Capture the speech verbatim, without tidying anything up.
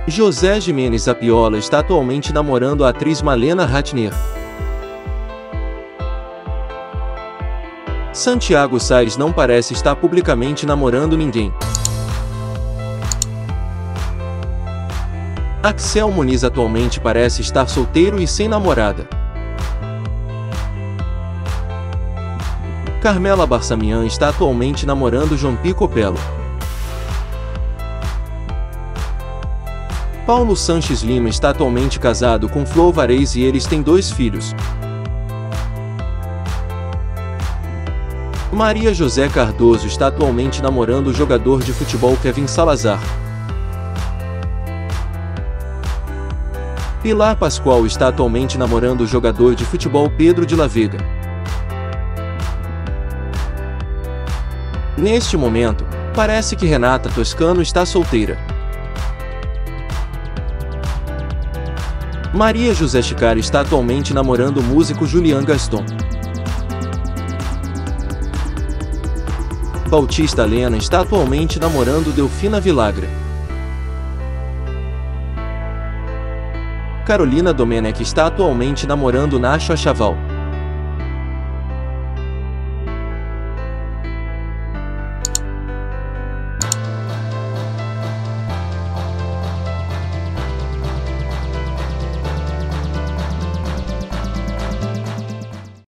José Jimenez Apiola está atualmente namorando a atriz Malena Ratner. Santiago Sainz não parece estar publicamente namorando ninguém. Axel Muniz atualmente parece estar solteiro e sem namorada. Carmela Barsamian está atualmente namorando João Picopello. Paulo Sanches Lima está atualmente casado com Flor Varese e eles têm dois filhos. Maria José Cardoso está atualmente namorando o jogador de futebol Kevin Salazar. Pilar Pascoal está atualmente namorando o jogador de futebol Pedro de la Vega. Neste momento, parece que Renata Toscano está solteira. Maria José Chicari está atualmente namorando o músico Julian Gaston. Bautista Lena está atualmente namorando Delfina Vilagra. Carolina Domenech está atualmente namorando Nacho Achaval.